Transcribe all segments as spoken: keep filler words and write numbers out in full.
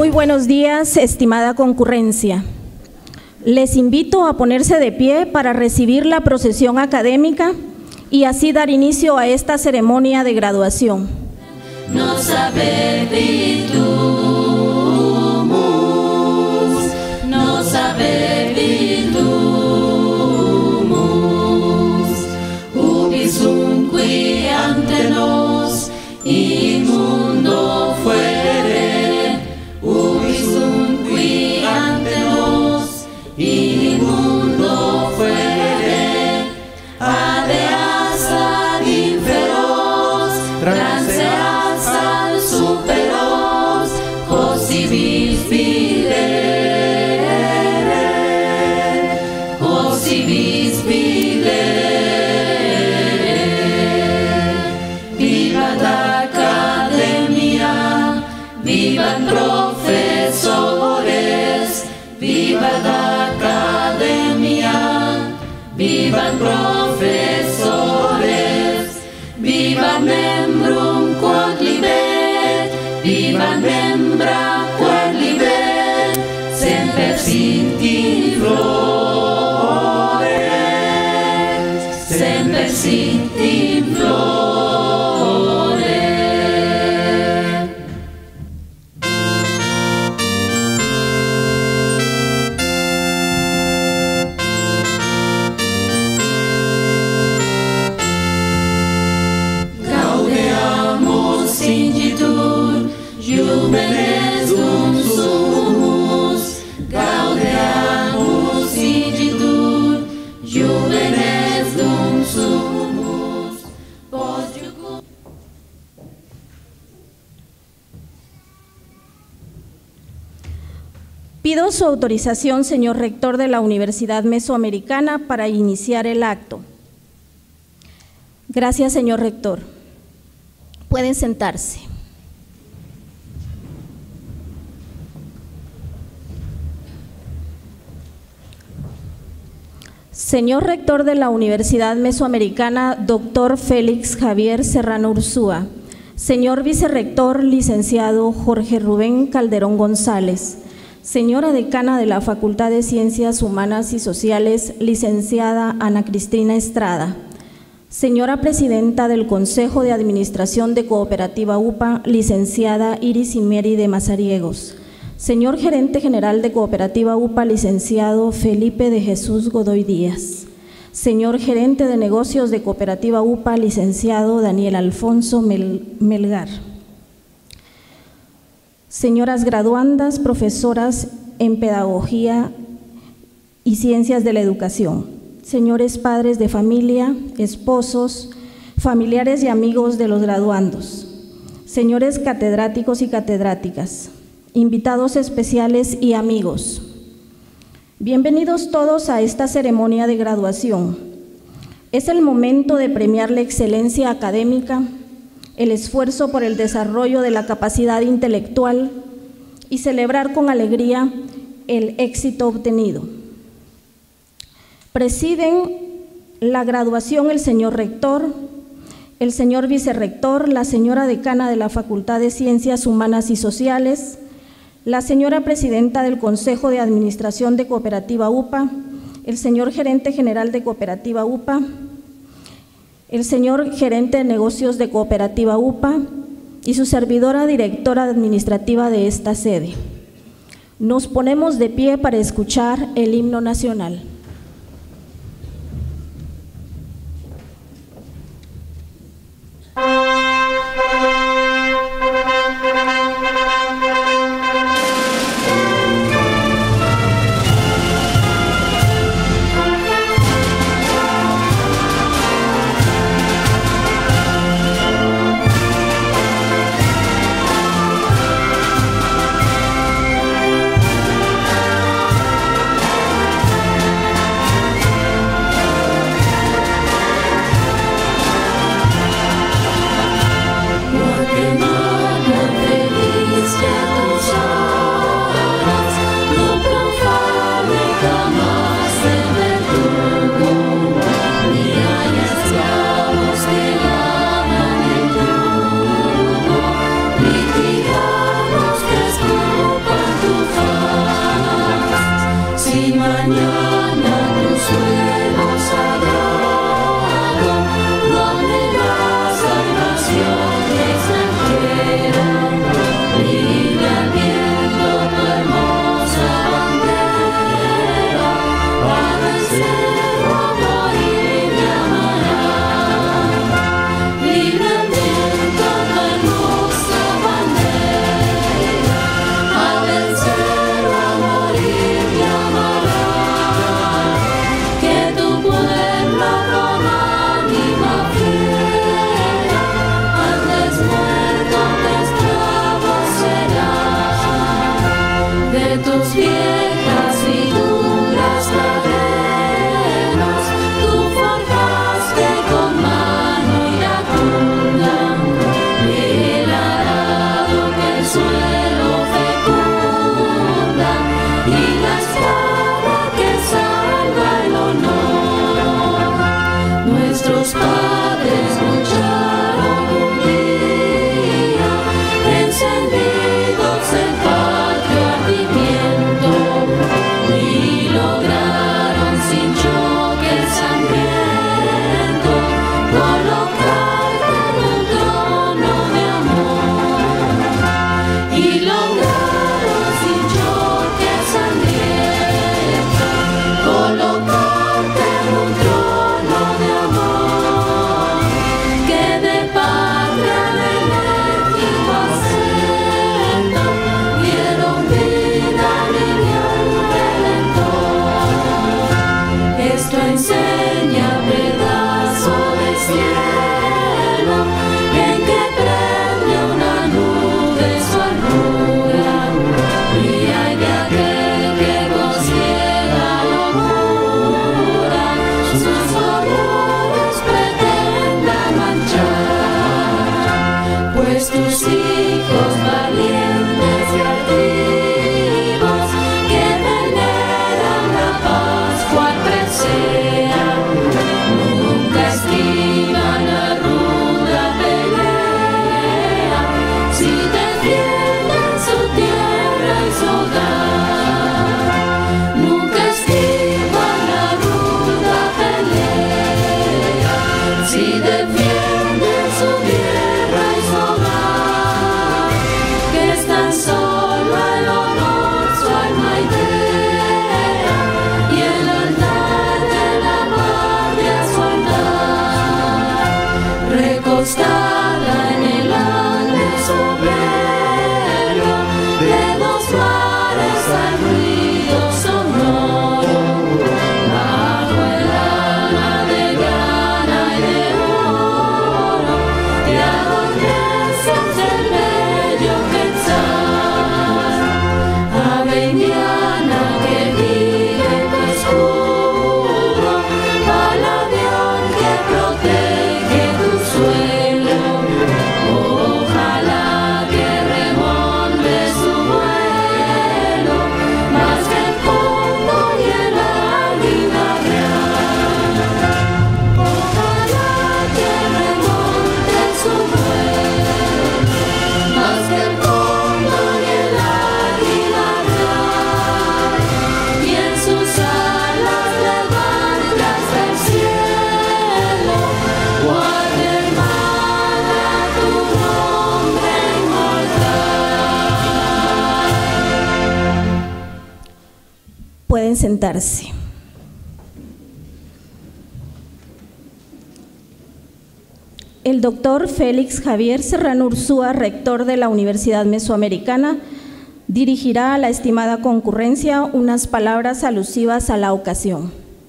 Muy buenos días, estimada concurrencia. Les invito a ponerse de pie para recibir la procesión académica y así dar inicio a esta ceremonia de graduación. Nos habeditus, nos habeditus, ubisumque ante nos inmundo fuere, ubisumque ante nos inmundo fuere, adeas ad inferos, transeas al superos, cosibis videre, cosibis videre. Vivat academia, vivat profesores, vivat academia, vivat profesores, vivat membrum quod libet, vivat membra quod libet, semper sint in flore, semper sint in flore. Singitur, juvenes dum sumus, gaudeamus singitur, juvenes dum sumus, post iucum. Pido su autorización, señor rector de la Universidad Mesoamericana, para iniciar el acto. Gracias, señor rector. Pueden sentarse. Señor rector de la Universidad Mesoamericana, doctor Félix Javier Serrano Ursúa. Señor vicerrector, licenciado Jorge Rubén Calderón González. Señora decana de la Facultad de Ciencias Humanas y Sociales, licenciada Ana Cristina Estrada. Señora presidenta del Consejo de Administración de Cooperativa U P A, licenciada Iris Imeri de Mazariegos. Señor gerente general de Cooperativa U P A, licenciado Felipe de Jesús Godoy Díaz. Señor gerente de negocios de Cooperativa U P A, licenciado Daniel Alfonso Mel Melgar. Señoras graduandas, profesoras en Pedagogía y Ciencias de la Educación. Señores padres de familia, esposos, familiares y amigos de los graduandos, señores catedráticos y catedráticas, invitados especiales y amigos. Bienvenidos todos a esta ceremonia de graduación. Es el momento de premiar la excelencia académica, el esfuerzo por el desarrollo de la capacidad intelectual y celebrar con alegría el éxito obtenido. Presiden la graduación el señor rector, el señor vicerrector, la señora decana de la Facultad de Ciencias Humanas y Sociales, la señora presidenta del Consejo de Administración de Cooperativa U P A, el señor gerente general de Cooperativa U P A, el señor gerente de negocios de Cooperativa U P A y su servidora directora administrativa de esta sede. Nos ponemos de pie para escuchar el himno nacional. Thank Esto enseña pedazo de cielo en que prende una nube su altura, y hay de aquel que con ciega locura sus colores pretenda manchar, pues tus hijos valientes y altivos que veneran la paz cual presea, nunca esquivan la ruda pelea, si defienden su tierra y su hogar. Nunca esquivan la ruda pelea, si defienden su tierra y su hogar, que es tan solo el honor su alma idea, y el altar de la patria soldar, recostada en el ande soberbio de dos mares al ruido sonoro, bajo el ala de grana y de oro, y adormeces del bello pensar, ave indiana que vive en tu escudo, palabión que protege tu suelo, ojalá que remonte su vuelo más que el cóndor y el águila real. Ojalá que remonte su vuelo más que el cóndor y el águila real, y en sus alas levante hasta el cielo, guarde hermana tu nombre inmortal. Pueden sentarse. El doctor Félix Javier Serrano Ursúa, rector de la Universidad Mesoamericana, dirigirá a la estimada concurrencia unas palabras alusivas a la ocasión.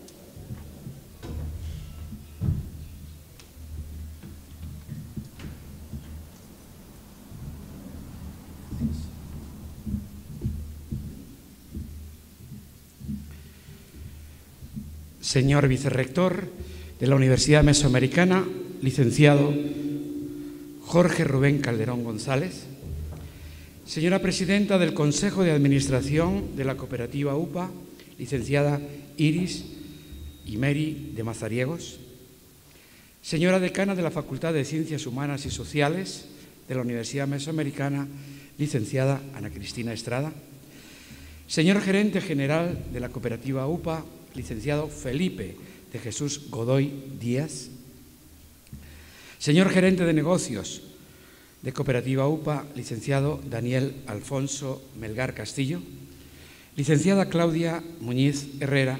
Señor vicerrector de la Universidad Mesoamericana, licenciado Jorge Rubén Calderón González, señora presidenta del Consejo de Administración de la Cooperativa U P A, licenciada Iris y Mary de Mazariegos, señora decana de la Facultad de Ciencias Humanas y Sociales de la Universidad Mesoamericana, licenciada Ana Cristina Estrada, señor gerente general de la Cooperativa U P A, licenciado Felipe de Jesús Godoy Díaz, señor gerente de negocios de Cooperativa U P A, licenciado Daniel Alfonso Melgar Castillo, licenciada Claudia Muñiz Herrera,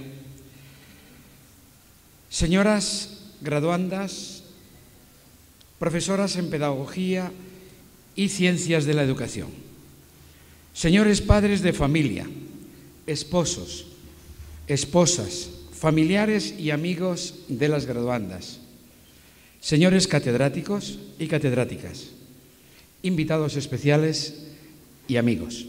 señoras graduandas, profesoras en Pedagogía y Ciencias de la Educación, señores padres de familia, esposos, esposas, familiares y amigos de las graduandas, señores catedráticos y catedráticas, invitados especiales y amigos.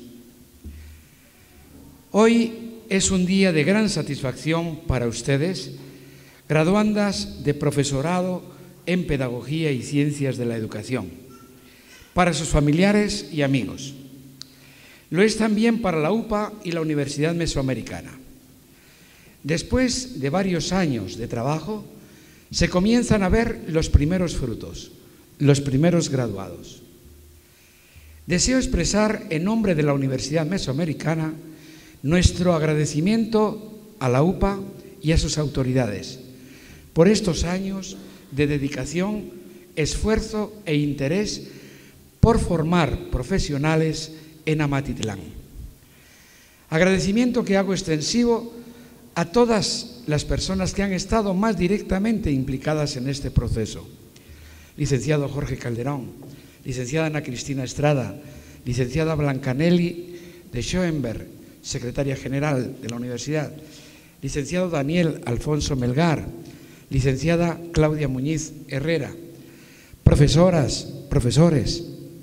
Hoy es un día de gran satisfacción para ustedes, graduandas de profesorado en Pedagogía y Ciencias de la Educación, para sus familiares y amigos. Lo es también para la U P A y la Universidad Mesoamericana. Después de varios años de trabajo, se comienzan a ver los primeros frutos, los primeros graduados. Deseo expresar en nombre de la Universidad Mesoamericana nuestro agradecimiento a la U P A y a sus autoridades por estos años de dedicación, esfuerzo e interés por formar profesionales en Amatitlán. Agradecimiento que hago extensivo a todas las personas que han estado más directamente implicadas en este proceso. Licenciado Jorge Calderón, licenciada Ana Cristina Estrada, licenciada Blancanelli de Schoenberg, secretaria general de la universidad, licenciado Daniel Alfonso Melgar, licenciada Claudia Muñiz Herrera, profesoras, profesores.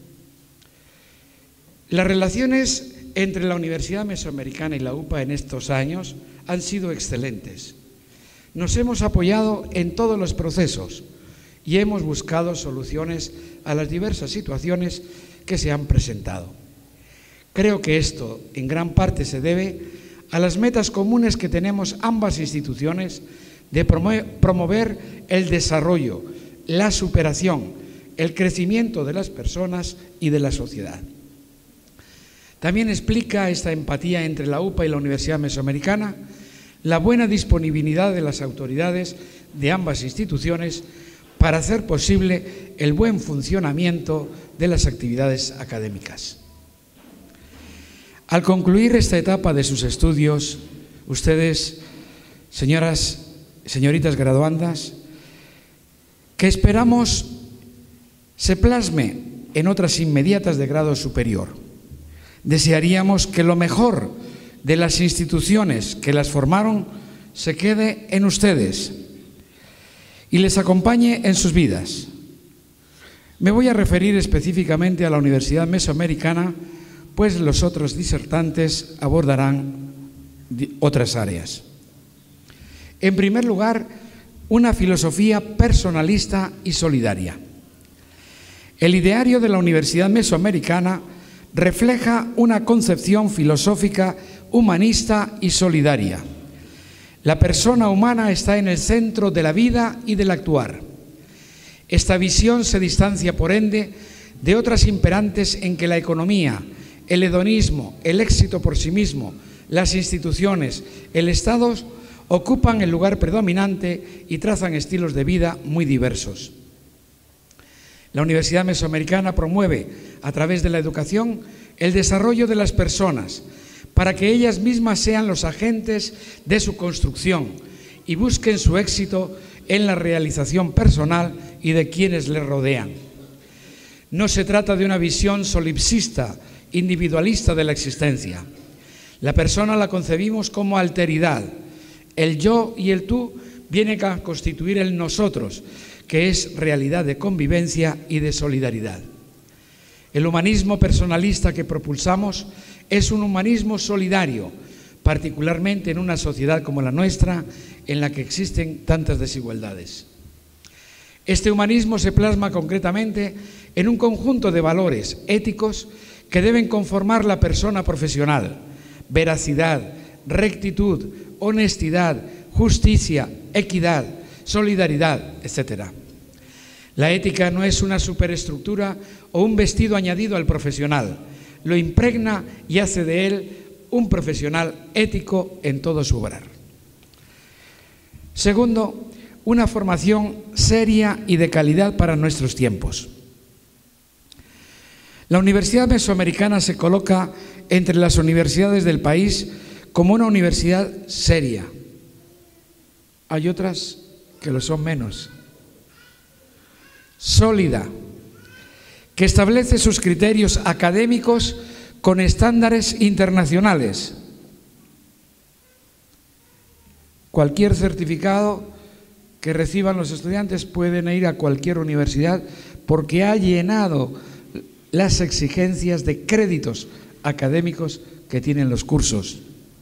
Las relaciones entre la Universidad Mesoamericana y la U P A en estos años han sido excelentes. Nos hemos apoyado en todos los procesos y hemos buscado soluciones a las diversas situaciones que se han presentado. Creo que esto en gran parte se debe a las metas comunes que tenemos ambas instituciones de promover el desarrollo, la superación, el crecimiento de las personas y de la sociedad. También explica esta empatía entre la U P A y la Universidad Mesoamericana la buena disponibilidad de las autoridades de ambas instituciones para hacer posible el buen funcionamiento de las actividades académicas. Al concluir esta etapa de sus estudios, ustedes, señoras, señoritas graduandas, que esperamos se plasme en otras inmediatas de grado superior. Desearíamos que lo mejor de las instituciones que las formaron se quede en ustedes y les acompañe en sus vidas. Me voy a referir específicamente a la Universidad Mesoamericana, pues los otros disertantes abordarán otras áreas. En primer lugar, una filosofía personalista y solidaria. El ideario de la Universidad Mesoamericana refleja una concepción filosófica humanista y solidaria. La persona humana está en el centro de la vida y del actuar. Esta visión se distancia, por ende, de otras imperantes en que la economía, el hedonismo, el éxito por sí mismo, las instituciones, el Estado ocupan el lugar predominante y trazan estilos de vida muy diversos. La Universidad Mesoamericana promueve, a través de la educación, el desarrollo de las personas, para que ellas mismas sean los agentes de su construcción y busquen su éxito en la realización personal y de quienes les rodean. No se trata de una visión solipsista, individualista de la existencia. La persona la concebimos como alteridad. El yo y el tú vienen a constituir el nosotros, que es realidad de convivencia y de solidaridad. El humanismo personalista que propulsamos es un humanismo solidario, particularmente en una sociedad como la nuestra, en la que existen tantas desigualdades. Este humanismo se plasma concretamente en un conjunto de valores éticos que deben conformar la persona profesional: veracidad, rectitud, honestidad, justicia, equidad, solidaridad, etcétera. La ética no es una superestructura o un vestido añadido al profesional, lo impregna y hace de él un profesional ético en todo su obrar. Segundo, una formación seria y de calidad para nuestros tiempos. La Universidad Mesoamericana se coloca entre las universidades del país como una universidad seria. Hay otras que lo son menos. Sólida, que establece sus criterios académicos con estándares internacionales. Cualquier certificado que reciban los estudiantes pueden ir a cualquier universidad porque ha llenado las exigencias de créditos académicos que tienen los cursos.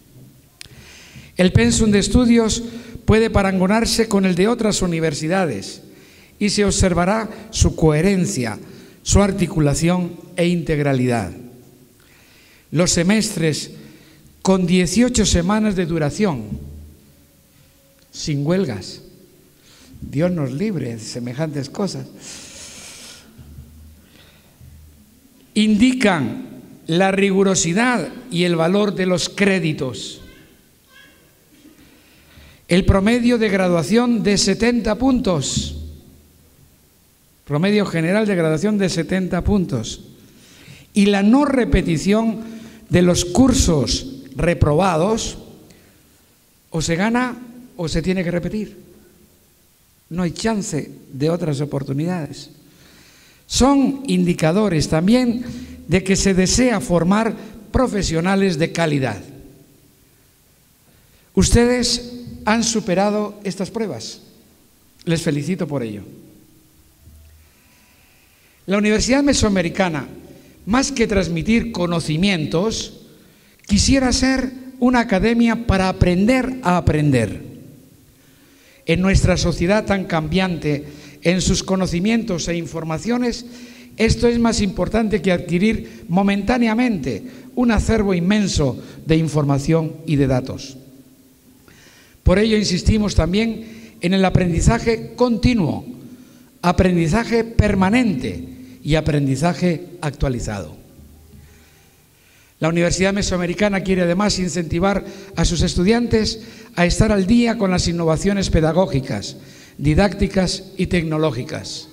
El pensum de estudios puede parangonarse con el de otras universidades y se observará su coherencia, su articulación e integralidad. Los semestres con dieciocho semanas de duración, sin huelgas. Dios nos libre de semejantes cosas. Indican la rigurosidad y el valor de los créditos. El promedio de graduación de setenta puntos. Promedio general de graduación de setenta puntos. Y la no repetición de los cursos reprobados, o se gana o se tiene que repetir. No hay chance de otras oportunidades. Son indicadores también de que se desea formar profesionales de calidad. Ustedes han superado estas pruebas. Les felicito por ello. La Universidad Mesoamericana, más que transmitir conocimientos, quisiera ser una academia para aprender a aprender. En nuestra sociedad tan cambiante, en sus conocimientos e informaciones, esto es más importante que adquirir momentáneamente un acervo inmenso de información y de datos. Por ello insistimos también en el aprendizaje continuo, aprendizaje permanente y aprendizaje actualizado. La Universidad Mesoamericana quiere además incentivar a sus estudiantes a estar al día con las innovaciones pedagógicas, didácticas y tecnológicas.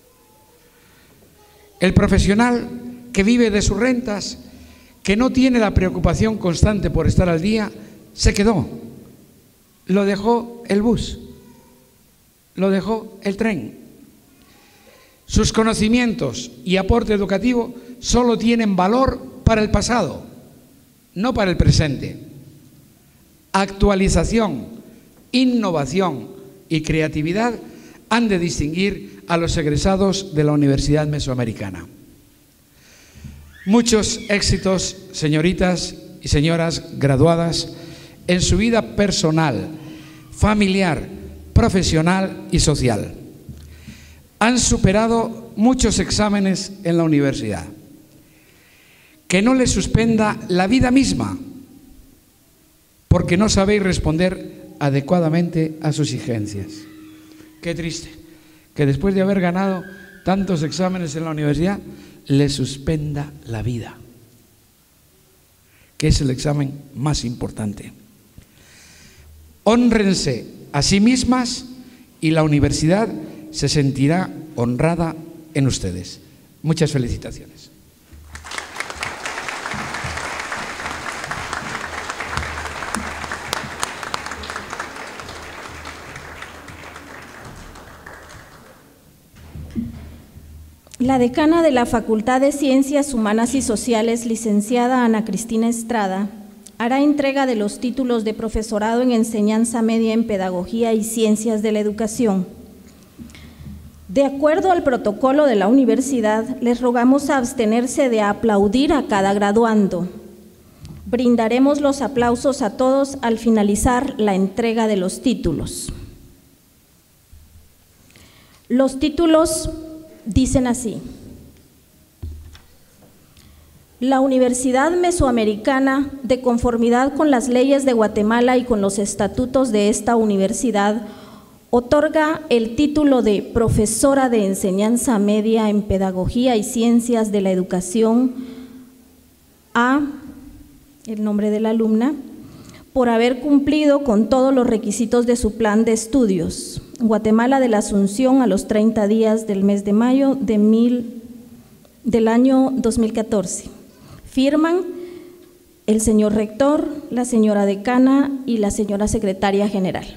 El profesional que vive de sus rentas, que no tiene la preocupación constante por estar al día, se quedó. Lo dejó el bus, lo dejó el tren. Sus conocimientos y aporte educativo solo tienen valor para el pasado, no para el presente. Actualización, innovación y creatividad han de distinguir a los egresados de la Universidad Mesoamericana. Muchos éxitos, señoritas y señoras graduadas, en su vida personal, familiar, profesional y social. Han superado muchos exámenes en la universidad. Que no les suspenda la vida misma, porque no sabéis responder adecuadamente a sus exigencias. Qué triste que después de haber ganado tantos exámenes en la universidad, les suspenda la vida, que es el examen más importante. Hónrense a sí mismas y la universidad se sentirá honrada en ustedes. Muchas felicitaciones. La decana de la Facultad de Ciencias Humanas y Sociales, licenciada Ana Cristina Estrada, hará entrega de los títulos de profesorado en enseñanza media en Pedagogía y Ciencias de la Educación. De acuerdo al protocolo de la universidad, les rogamos abstenerse de aplaudir a cada graduando. Brindaremos los aplausos a todos al finalizar la entrega de los títulos. Los títulos dicen así: la Universidad Mesoamericana, de conformidad con las leyes de Guatemala y con los estatutos de esta universidad, otorga el título de profesora de enseñanza media en Pedagogía y Ciencias de la Educación a, el nombre de la alumna, por haber cumplido con todos los requisitos de su plan de estudios. Guatemala de la Asunción, a los treinta días del mes de mayo de mil, del año dos mil catorce. Firman el señor rector, la señora decana y la señora secretaria general.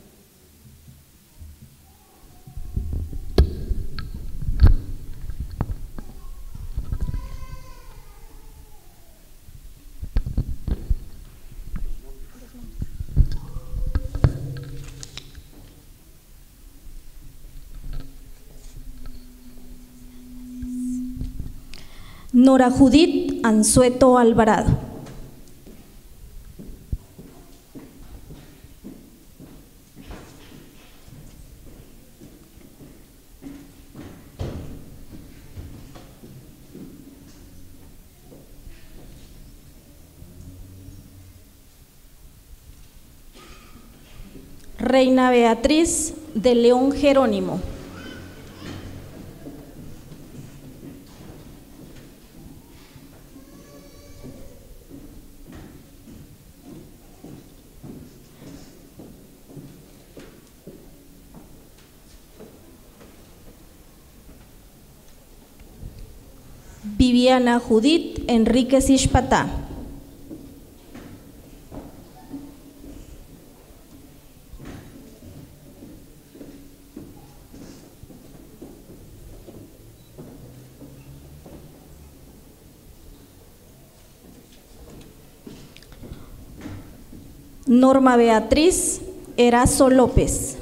Nora Judith Anzueto Alvarado. Reina Beatriz de León Jerónimo. Viviana Judith Enríquez Ixpatá. Norma Beatriz Erazo López.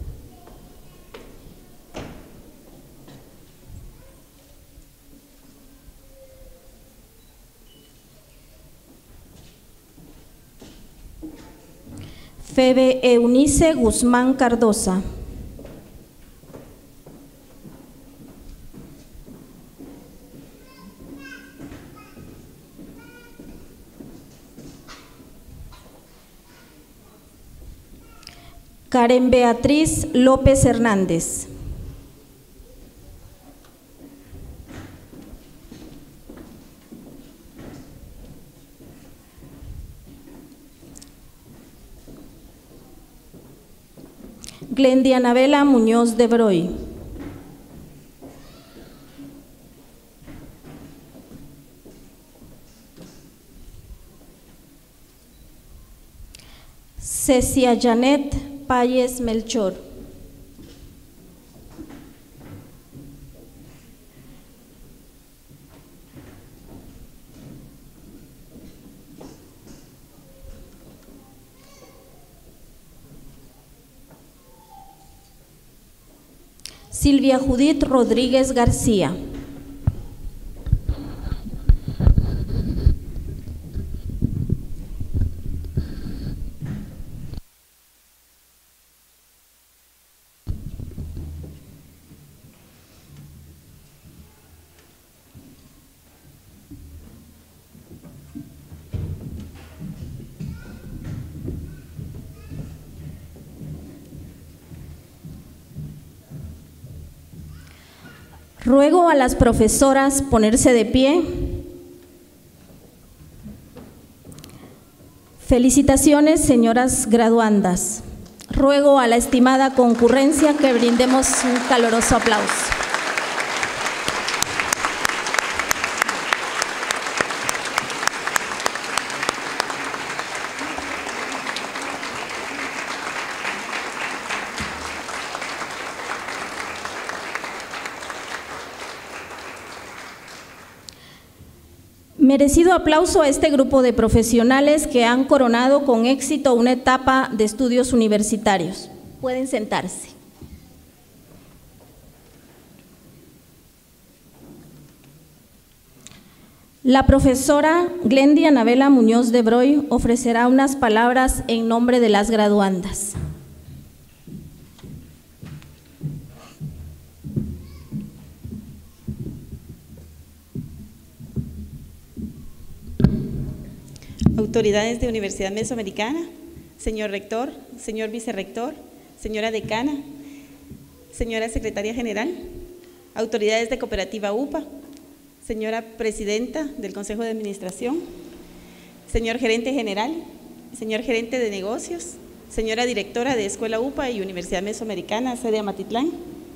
Febe Eunice Guzmán Cardosa. Karen Beatriz López Hernández. Glendy Anabela Muñoz de Broy. Cecia Janet Payes Melchor. Silvia Judith Rodríguez García. Ruego a las profesoras ponerse de pie. Felicitaciones, señoras graduandas. Ruego a la estimada concurrencia que brindemos un caluroso aplauso. Merecido aplauso a este grupo de profesionales que han coronado con éxito una etapa de estudios universitarios. Pueden sentarse. La profesora Glendy Anabela Muñoz de Broy ofrecerá unas palabras en nombre de las graduandas. Autoridades de Universidad Mesoamericana, señor rector, señor vicerrector, señora decana, señora secretaria general, autoridades de Cooperativa U P A, señora presidenta del Consejo de Administración, señor gerente general, señor gerente de negocios, señora directora de Escuela U P A y Universidad Mesoamericana, sede Amatitlán,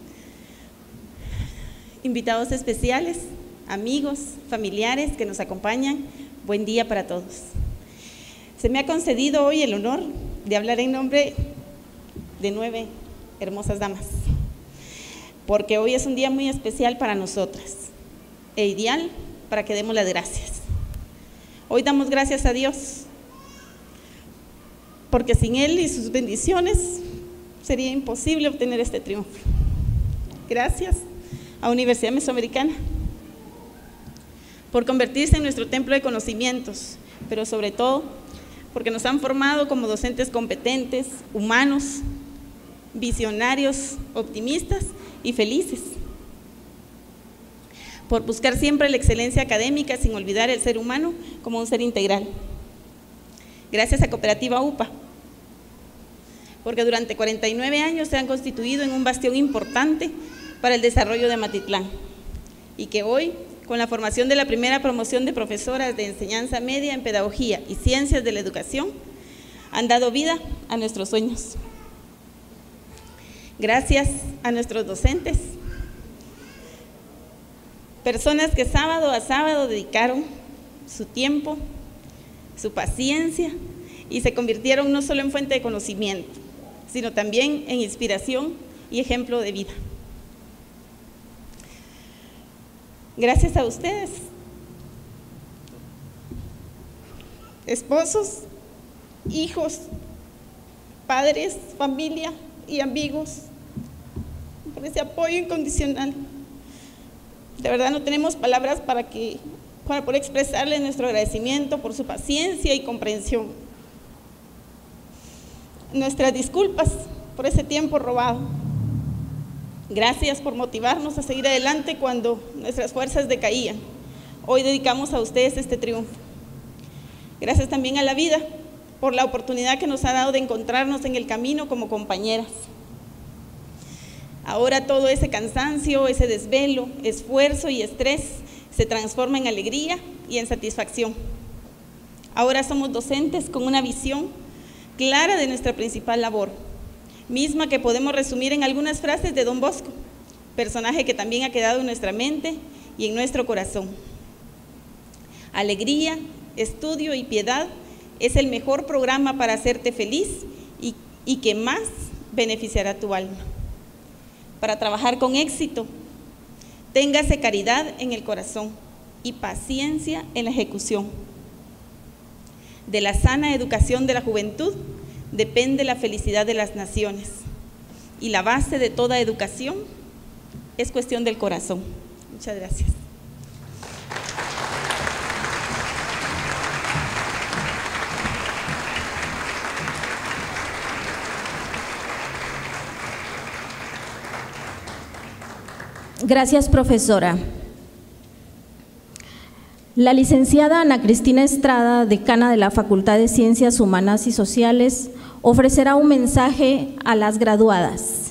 invitados especiales, amigos, familiares que nos acompañan, buen día para todos. Se me ha concedido hoy el honor de hablar en nombre de nueve hermosas damas, porque hoy es un día muy especial para nosotras e ideal para que demos las gracias. Hoy damos gracias a Dios, porque sin Él y sus bendiciones sería imposible obtener este triunfo. Gracias a Universidad Mesoamericana por convertirse en nuestro templo de conocimientos, pero sobre todo porque nos han formado como docentes competentes, humanos, visionarios, optimistas y felices, por buscar siempre la excelencia académica sin olvidar el ser humano como un ser integral. Gracias a Cooperativa U P A, porque durante cuarenta y nueve años se han constituido en un bastión importante para el desarrollo de Amatitlán y que hoy, con la formación de la primera promoción de profesoras de enseñanza media en pedagogía y ciencias de la educación, han dado vida a nuestros sueños. Gracias a nuestros docentes, personas que sábado a sábado dedicaron su tiempo, su paciencia y se convirtieron no solo en fuente de conocimiento, sino también en inspiración y ejemplo de vida. Gracias a ustedes, esposos, hijos, padres, familia y amigos, por ese apoyo incondicional. De verdad no tenemos palabras para, que, para poder expresarles nuestro agradecimiento por su paciencia y comprensión. Nuestras disculpas por ese tiempo robado. Gracias por motivarnos a seguir adelante cuando nuestras fuerzas decaían. Hoy dedicamos a ustedes este triunfo. Gracias también a la vida por la oportunidad que nos ha dado de encontrarnos en el camino como compañeras. Ahora todo ese cansancio, ese desvelo, esfuerzo y estrés se transforma en alegría y en satisfacción. Ahora somos docentes con una visión clara de nuestra principal labor, misma que podemos resumir en algunas frases de Don Bosco, personaje que también ha quedado en nuestra mente y en nuestro corazón. Alegría, estudio y piedad es el mejor programa para hacerte feliz y, y que más beneficiará tu alma. Para trabajar con éxito, téngase caridad en el corazón y paciencia en la ejecución. De la sana educación de la juventud depende la felicidad de las naciones, y la base de toda educación es cuestión del corazón. Muchas gracias. Gracias, profesora. La licenciada Ana Cristina Estrada, decana de la Facultad de Ciencias Humanas y Sociales, ofrecerá un mensaje a las graduadas.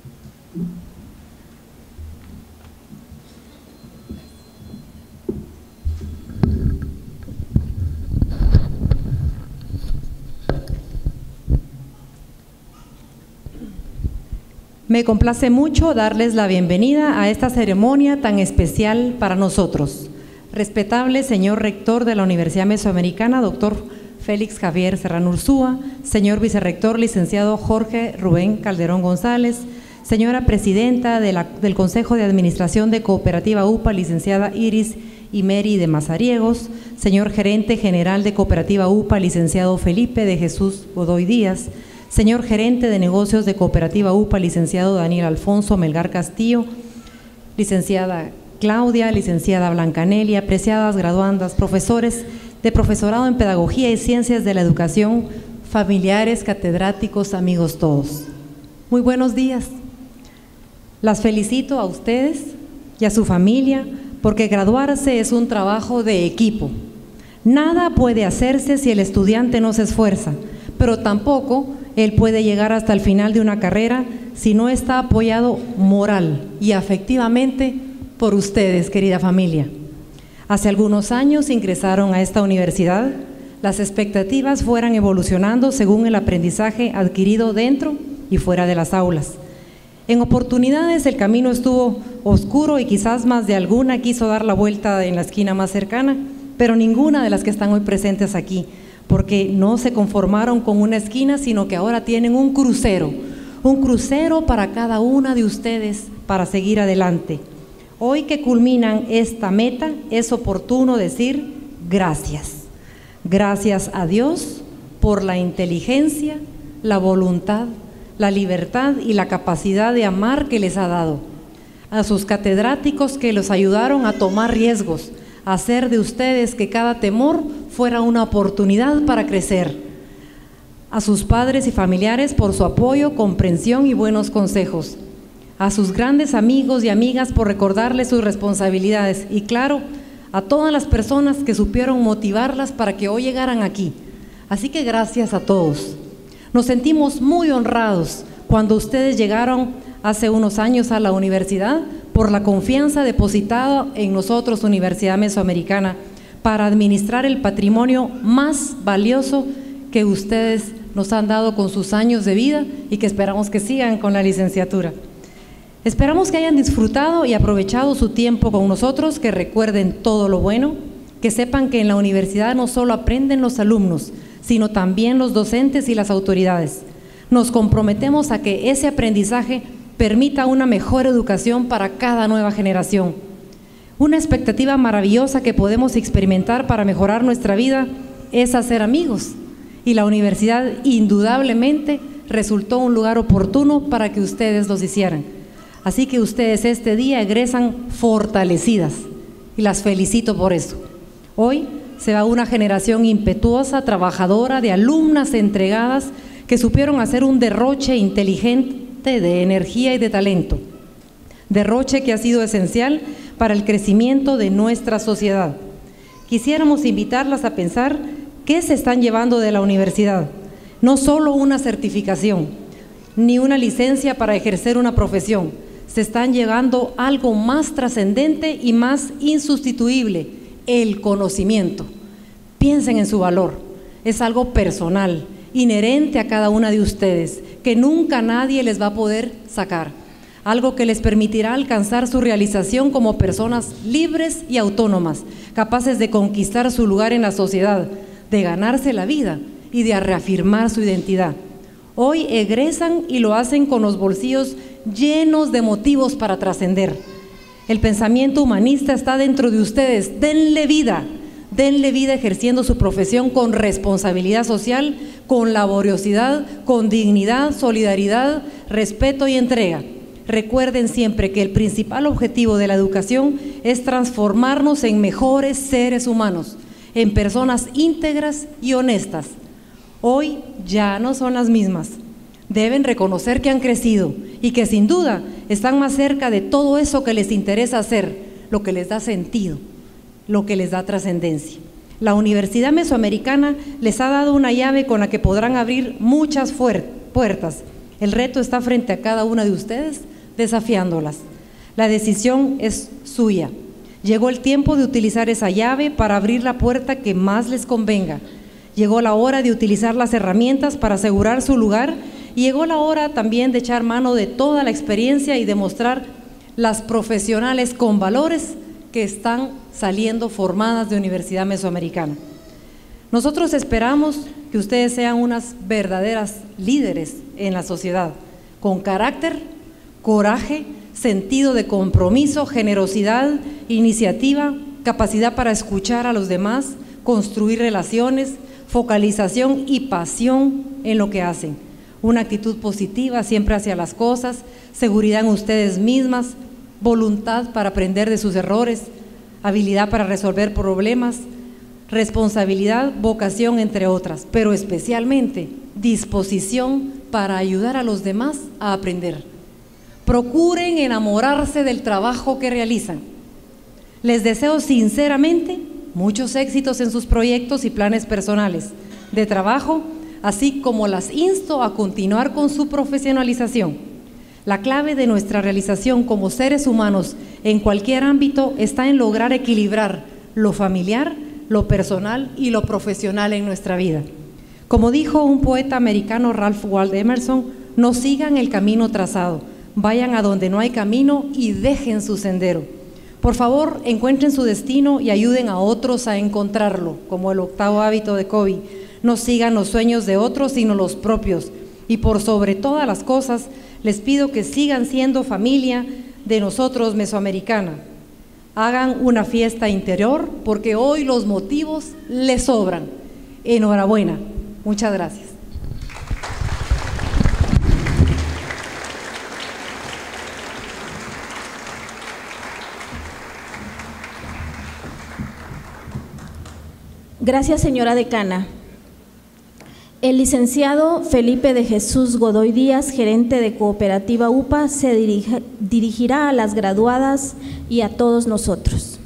Me complace mucho darles la bienvenida a esta ceremonia tan especial para nosotros. Respetable señor rector de la Universidad Mesoamericana, doctor Félix Javier Serrano Ursúa, señor vicerrector, licenciado Jorge Rubén Calderón González, señora presidenta de la, del Consejo de Administración de Cooperativa U P A, licenciada Iris Imeri de Mazariegos, señor gerente general de Cooperativa U P A, licenciado Felipe de Jesús Godoy Díaz, señor gerente de negocios de Cooperativa U P A, licenciado Daniel Alfonso Melgar Castillo, licenciada Claudia, licenciada Blancanelia, apreciadas graduandas, profesores de profesorado en Pedagogía y Ciencias de la Educación, familiares, catedráticos, amigos todos. Muy buenos días. Las felicito a ustedes y a su familia porque graduarse es un trabajo de equipo. Nada puede hacerse si el estudiante no se esfuerza, pero tampoco él puede llegar hasta el final de una carrera si no está apoyado moral y afectivamente por ustedes, querida familia. Hace algunos años ingresaron a esta universidad, las expectativas fueran evolucionando según el aprendizaje adquirido dentro y fuera de las aulas. En oportunidades el camino estuvo oscuro y quizás más de alguna quiso dar la vuelta en la esquina más cercana, pero ninguna de las que están hoy presentes aquí, porque no se conformaron con una esquina, sino que ahora tienen un crucero, un crucero para cada una de ustedes para seguir adelante. Hoy que culminan esta meta, es oportuno decir gracias. Gracias a Dios por la inteligencia, la voluntad, la libertad y la capacidad de amar que les ha dado. A sus catedráticos que los ayudaron a tomar riesgos, a hacer de ustedes que cada temor fuera una oportunidad para crecer. A sus padres y familiares por su apoyo, comprensión y buenos consejos. A sus grandes amigos y amigas por recordarles sus responsabilidades y claro, a todas las personas que supieron motivarlas para que hoy llegaran aquí. Así que gracias a todos. Nos sentimos muy honrados cuando ustedes llegaron hace unos años a la universidad por la confianza depositada en nosotros, Universidad Mesoamericana, para administrar el patrimonio más valioso que ustedes nos han dado con sus años de vida y que esperamos que sigan con la licenciatura. Esperamos que hayan disfrutado y aprovechado su tiempo con nosotros, que recuerden todo lo bueno, que sepan que en la universidad no solo aprenden los alumnos, sino también los docentes y las autoridades. Nos comprometemos a que ese aprendizaje permita una mejor educación para cada nueva generación. Una expectativa maravillosa que podemos experimentar para mejorar nuestra vida es hacer amigos, y la universidad indudablemente resultó un lugar oportuno para que ustedes los hicieran. Así que ustedes este día egresan fortalecidas y las felicito por eso. Hoy se va una generación impetuosa, trabajadora, de alumnas entregadas que supieron hacer un derroche inteligente de energía y de talento. Derroche que ha sido esencial para el crecimiento de nuestra sociedad. Quisiéramos invitarlas a pensar qué se están llevando de la universidad. No solo una certificación, ni una licencia para ejercer una profesión. Se están llevando algo más trascendente y más insustituible: el conocimiento. Piensen en su valor. Es algo personal, inherente a cada una de ustedes, que nunca nadie les va a poder sacar. Algo que les permitirá alcanzar su realización como personas libres y autónomas, capaces de conquistar su lugar en la sociedad, de ganarse la vida y de reafirmar su identidad. Hoy egresan y lo hacen con los bolsillos llenos de motivos para trascender. El pensamiento humanista está dentro de ustedes. Denle vida, denle vida ejerciendo su profesión con responsabilidad social, con laboriosidad, con dignidad, solidaridad, respeto y entrega. Recuerden siempre que el principal objetivo de la educación es transformarnos en mejores seres humanos, en personas íntegras y honestas. Hoy ya no son las mismas. Deben reconocer que han crecido y que sin duda están más cerca de todo eso que les interesa hacer, lo que les da sentido, lo que les da trascendencia. La Universidad Mesoamericana les ha dado una llave con la que podrán abrir muchas puertas. El reto está frente a cada una de ustedes, desafiándolas. La decisión es suya. Llegó el tiempo de utilizar esa llave para abrir la puerta que más les convenga. Llegó la hora de utilizar las herramientas para asegurar su lugar, y llegó la hora también de echar mano de toda la experiencia y demostrar las profesionales con valores que están saliendo formadas de Universidad Mesoamericana. Nosotros esperamos que ustedes sean unas verdaderas líderes en la sociedad, con carácter, coraje, sentido de compromiso, generosidad, iniciativa, capacidad para escuchar a los demás, construir relaciones, focalización y pasión en lo que hacen. Una actitud positiva siempre hacia las cosas, seguridad en ustedes mismas, voluntad para aprender de sus errores, habilidad para resolver problemas, responsabilidad, vocación, entre otras, pero especialmente disposición para ayudar a los demás a aprender. Procuren enamorarse del trabajo que realizan. Les deseo sinceramente muchos éxitos en sus proyectos y planes personales de trabajo, así como las insto a continuar con su profesionalización. La clave de nuestra realización como seres humanos en cualquier ámbito está en lograr equilibrar lo familiar, lo personal y lo profesional en nuestra vida. Como dijo un poeta americano, Ralph Waldo Emerson, no sigan el camino trazado, vayan a donde no hay camino y dejen su sendero. Por favor, encuentren su destino y ayuden a otros a encontrarlo, como el octavo hábito de Covey. No sigan los sueños de otros, sino los propios. Y por sobre todas las cosas, les pido que sigan siendo familia de nosotros Mesoamericana. Hagan una fiesta interior, porque hoy los motivos les sobran. Enhorabuena. Muchas gracias. Gracias, señora decana. El licenciado Felipe de Jesús Godoy Díaz, gerente de Cooperativa U P A, se dirige, dirigirá a las graduadas y a todos nosotros.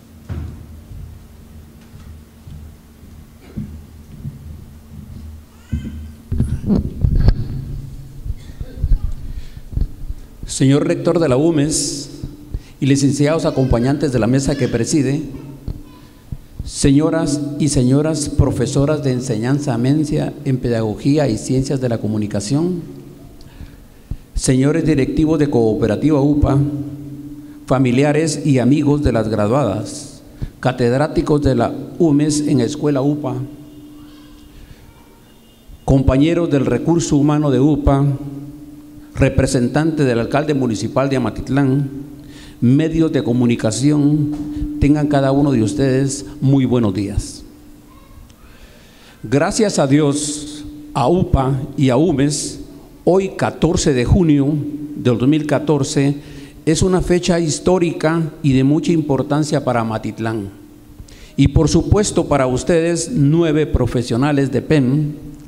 Señor rector de la U M E S y licenciados acompañantes de la mesa que preside, señoras y señoras profesoras de enseñanza media en Pedagogía y Ciencias de la Comunicación, señores directivos de Cooperativa U P A, familiares y amigos de las graduadas, catedráticos de la U M E S en Escuela U P A, compañeros del Recurso Humano de U P A, representante del alcalde municipal de Amatitlán, medios de comunicación, tengan cada uno de ustedes muy buenos días. Gracias a Dios, a U P A y a U M E S, Hoy, catorce de junio del dos mil catorce, es una fecha histórica y de mucha importancia para Amatitlán. Y por supuesto para ustedes, nueve profesionales de P E M,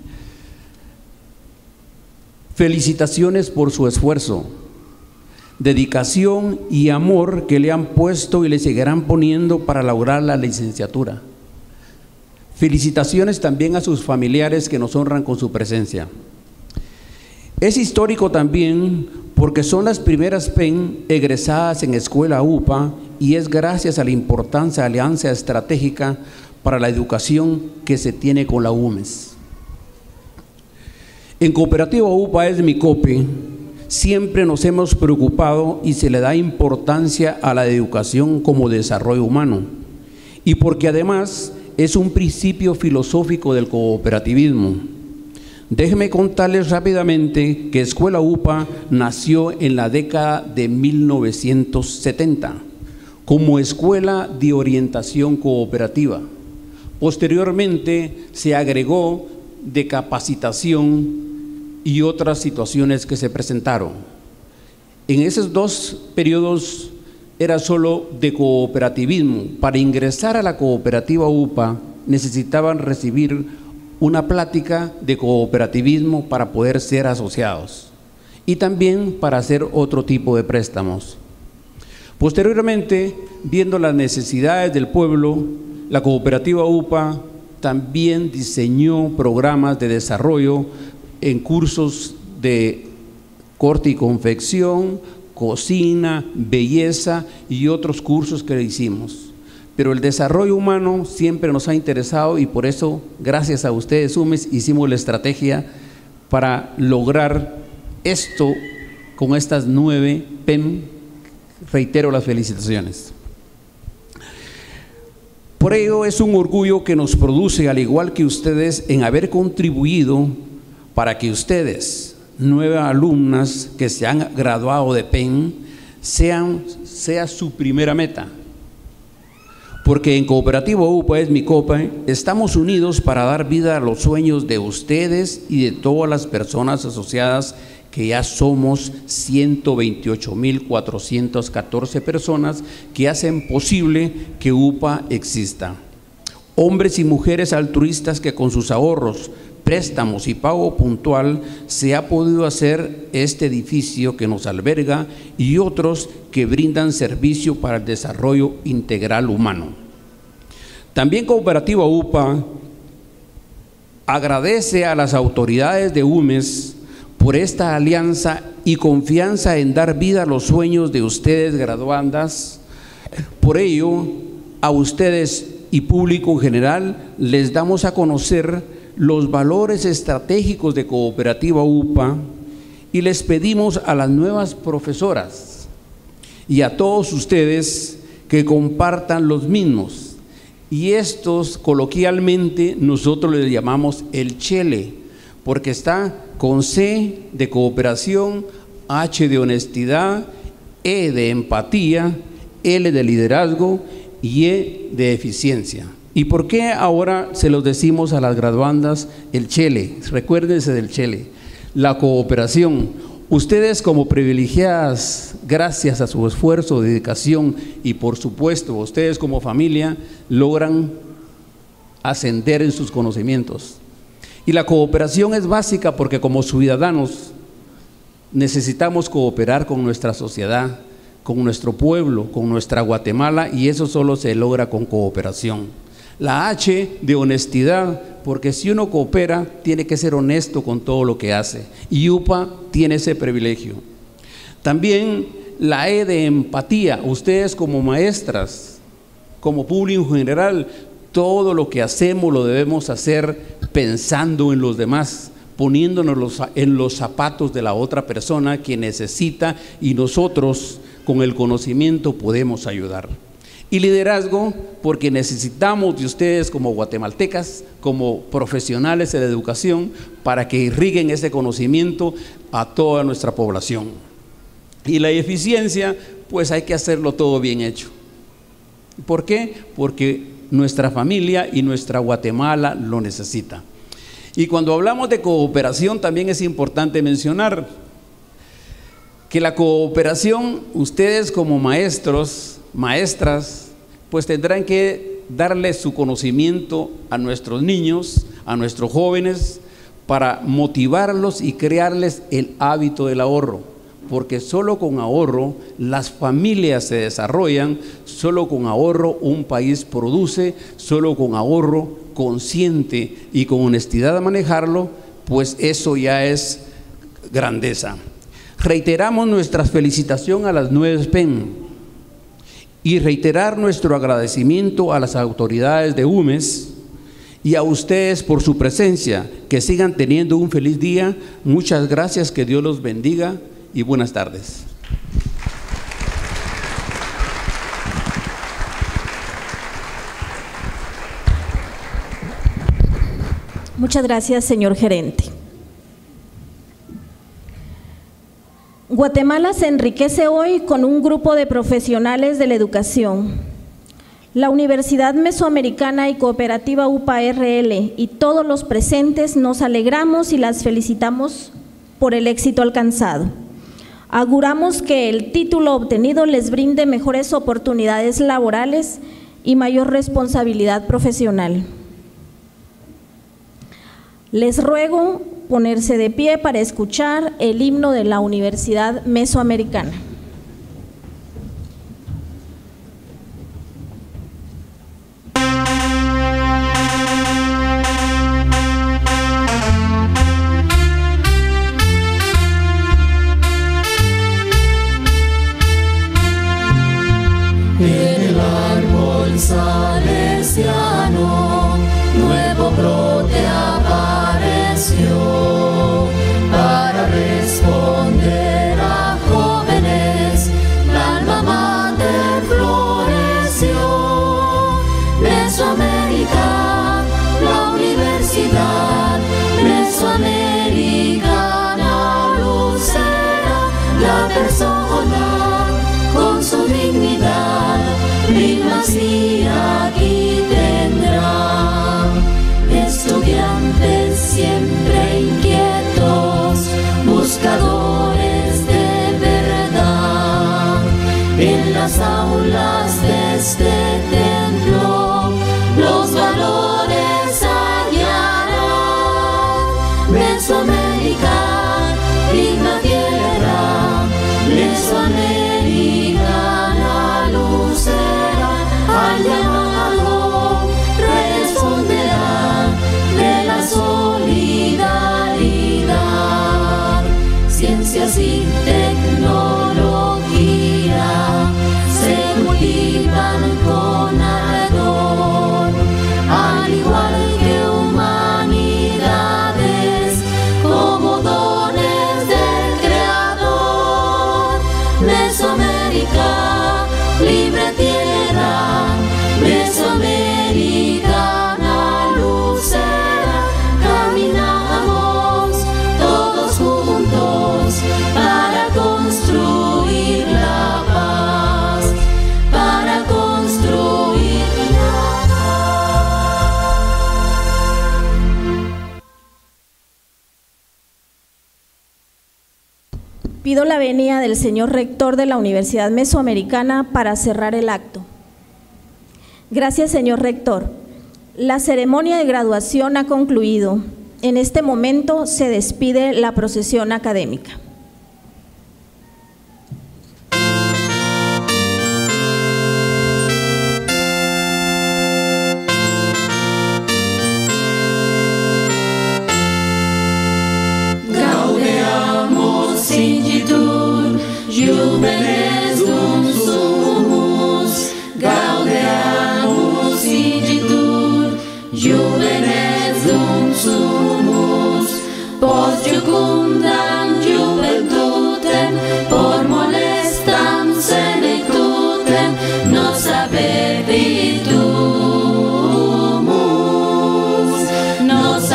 felicitaciones por su esfuerzo, dedicación y amor que le han puesto y le seguirán poniendo para lograr la licenciatura. Felicitaciones también a sus familiares que nos honran con su presencia. Es histórico también porque son las primeras P E M egresadas en Escuela U P A y es gracias a la importancia de alianza estratégica para la educación que se tiene con la U M E S. En Cooperativa U P A es mi COPE, siempre nos hemos preocupado y se le da importancia a la educación como desarrollo humano y porque además es un principio filosófico del cooperativismo. Déjenme contarles rápidamente que Escuela U P A nació en la década de mil novecientos setenta como Escuela de Orientación Cooperativa. Posteriormente se agregó de capacitación y otras situaciones que se presentaron. En esos dos periodos era solo de cooperativismo. Para ingresar a la Cooperativa U P A necesitaban recibir una plática de cooperativismo para poder ser asociados y también para hacer otro tipo de préstamos. Posteriormente, viendo las necesidades del pueblo, la Cooperativa U P A también diseñó programas de desarrollo en cursos de corte y confección, cocina, belleza y otros cursos que le hicimos. Pero el desarrollo humano siempre nos ha interesado y por eso, gracias a ustedes, U M E S, hicimos la estrategia para lograr esto con estas nueve P E M. Reitero las felicitaciones. Por ello es un orgullo que nos produce, al igual que ustedes, en haber contribuido para que ustedes, nueve alumnas que se han graduado de P E M, sean, sea su primera meta. Porque en Cooperativa U P A es mi COPE, estamos unidos para dar vida a los sueños de ustedes y de todas las personas asociadas, que ya somos ciento veintiocho mil cuatrocientas catorce personas que hacen posible que U P A exista. Hombres y mujeres altruistas que con sus ahorros, préstamos y pago puntual se ha podido hacer este edificio que nos alberga y otros que brindan servicio para el desarrollo integral humano. También Cooperativa U P A agradece a las autoridades de U M E S por esta alianza y confianza en dar vida a los sueños de ustedes graduandas. Por ello, a ustedes y público en general les damos a conocer los valores estratégicos de Cooperativa U P A y les pedimos a las nuevas profesoras y a todos ustedes que compartan los mismos. Y estos coloquialmente nosotros les llamamos el CHELE, porque está con C de cooperación, H de honestidad, E de empatía, L de liderazgo y E de eficiencia. ¿Y por qué ahora se los decimos a las graduandas el CHELE? Recuérdense del CHELE, la cooperación. Ustedes como privilegiadas, gracias a su esfuerzo, dedicación y por supuesto ustedes como familia, logran ascender en sus conocimientos. Y la cooperación es básica porque como ciudadanos necesitamos cooperar con nuestra sociedad, con nuestro pueblo, con nuestra Guatemala, y eso solo se logra con cooperación. La H de honestidad, porque si uno coopera tiene que ser honesto con todo lo que hace, y U P A tiene ese privilegio. También la E de empatía, ustedes como maestras, como público en general, todo lo que hacemos lo debemos hacer pensando en los demás, poniéndonos en los zapatos de la otra persona que necesita y nosotros con el conocimiento podemos ayudar. Y liderazgo, porque necesitamos de ustedes como guatemaltecas, como profesionales de la educación, para que irriguen ese conocimiento a toda nuestra población. Y la eficiencia, pues hay que hacerlo todo bien hecho. ¿Por qué? Porque nuestra familia y nuestra Guatemala lo necesita. Y cuando hablamos de cooperación también es importante mencionar que la cooperación, ustedes como maestros, maestras, pues tendrán que darle su conocimiento a nuestros niños, a nuestros jóvenes, para motivarlos y crearles el hábito del ahorro, porque solo con ahorro las familias se desarrollan, solo con ahorro un país produce, solo con ahorro consciente y con honestidad a manejarlo, pues eso ya es grandeza. Reiteramos nuestra felicitación a las nueve P E N y reiterar nuestro agradecimiento a las autoridades de U M E S y a ustedes por su presencia. Que sigan teniendo un feliz día. Muchas gracias, que Dios los bendiga y buenas tardes. Muchas gracias, señor gerente. Guatemala se enriquece hoy con un grupo de profesionales de la educación. La Universidad Mesoamericana y Cooperativa U P A R L y todos los presentes nos alegramos y las felicitamos por el éxito alcanzado. Auguramos que el título obtenido les brinde mejores oportunidades laborales y mayor responsabilidad profesional. Les ruego ponerse de pie para escuchar el himno de la Universidad Mesoamericana. En el árbol salesiano, nuevo brote apareció para responder a jóvenes. La alma mater floreció. Mesoamérica, la universidad mesoamericana lucera, la persona con su dignidad, primacía aquí tendrá. Estudiantes siempre inquietos, buscadores de verdad, en las aulas de este templo los valores hallarán. Mesoamérica, digna tierra, mesoamericana lucera, al llamado responderá de la solidaridad. Ciencias y tecnología se cultivan con ardor, al igual que humanidades como dones del Creador. Mesoamérica, libre tierra, mesoamericana lucera, caminamos todos juntos para construir la paz, para construir la paz. Pido la venia del señor rector de la Universidad Mesoamericana para cerrar el acto. Gracias, señor rector. La ceremonia de graduación ha concluido. En este momento se despide la procesión académica. Gaudeamus singitur, juvenes dum sumus. Gaudeamus singitur, juvenes dum sumus. Post jucundam juventutem, por molestam senectutem, nos abebitumus, nos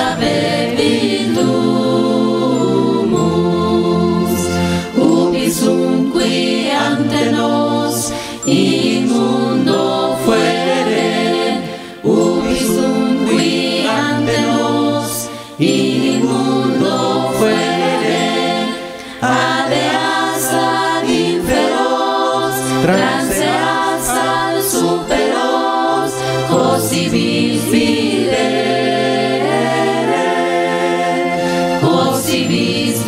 abebitumus. Ubi sum qui ante nos inmundo fuere, ubi sum qui ante nos transeas al superos, così vis videre, così vis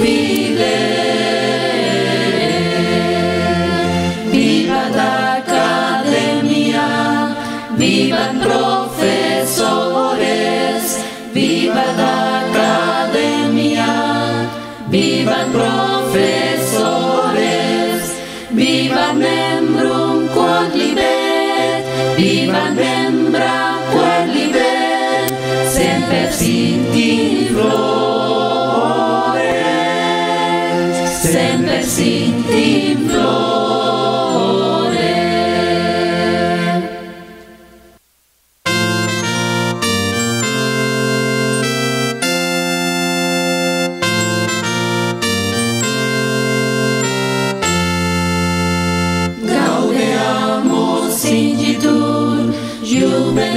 videre. Viva l'academia, vivan profesores, viva l'academia, vivan profesores, vivan membrum quod libet, vivan membra quod libet, semper sint in flore, semper sint in flore. Juve